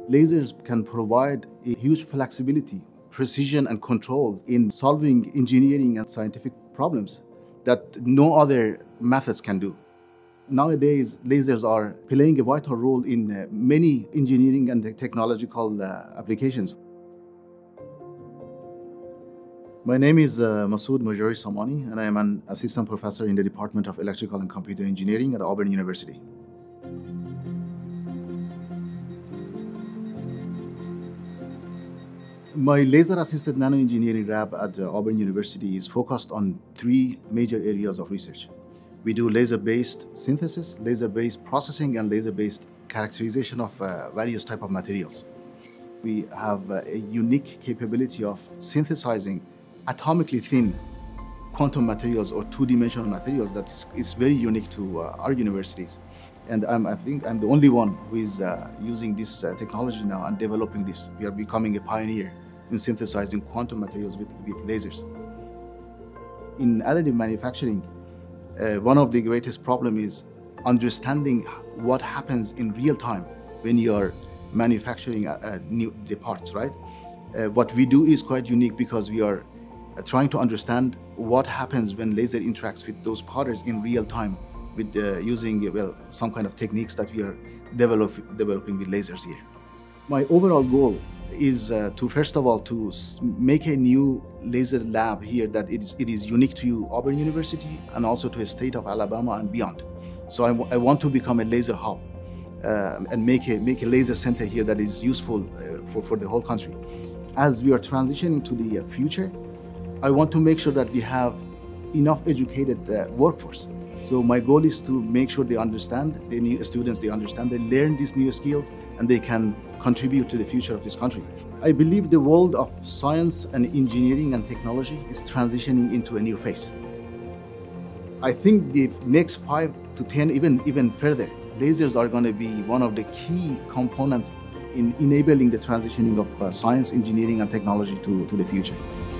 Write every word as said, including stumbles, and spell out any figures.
Lasers can provide a huge flexibility, precision, and control in solving engineering and scientific problems that no other methods can do. Nowadays, lasers are playing a vital role in uh, many engineering and technological uh, applications. My name is uh, Masoud Mujari Samani, and I am an assistant professor in the Department of Electrical and Computer Engineering at Auburn University. My laser-assisted nanoengineering lab at uh, Auburn University is focused on three major areas of research. We do laser-based synthesis, laser-based processing, and laser-based characterization of uh, various types of materials. We have uh, a unique capability of synthesizing atomically thin quantum materials or two-dimensional materials that is, is very unique to uh, our universities. And I'm, I think I'm the only one who is uh, using this uh, technology now and developing this. We are becoming a pioneer in synthesizing quantum materials with, with lasers. In additive manufacturing, uh, one of the greatest problems is understanding what happens in real time when you're manufacturing uh, uh, new the parts, right? Uh, what we do is quite unique because we are uh, trying to understand what happens when laser interacts with those powders in real time with uh, using well, some kind of techniques that we are develop, developing with lasers here. My overall goal is uh, to, first of all, to make a new laser lab here that it is, it is unique to Auburn University and also to the state of Alabama and beyond. So I, I want to become a laser hub uh, and make a, make a laser center here that is useful uh, for, for the whole country. As we are transitioning to the uh, future, I want to make sure that we have enough educated uh, workforce. So my goal is to make sure they understand, the new students, they understand, they learn these new skills, and they can contribute to the future of this country. I believe the world of science and engineering and technology is transitioning into a new phase. I think the next five to ten, even, even further, lasers are going to be one of the key components in enabling the transitioning of uh, science, engineering, and technology to, to the future.